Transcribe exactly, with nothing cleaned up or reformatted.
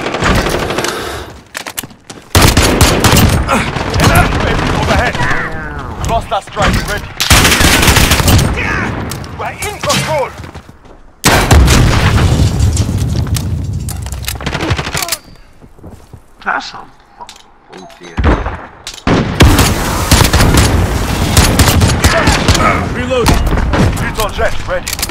Lost that strike, ready. We're in control. That's some. Oh dear. Reloading. Futon jet ready.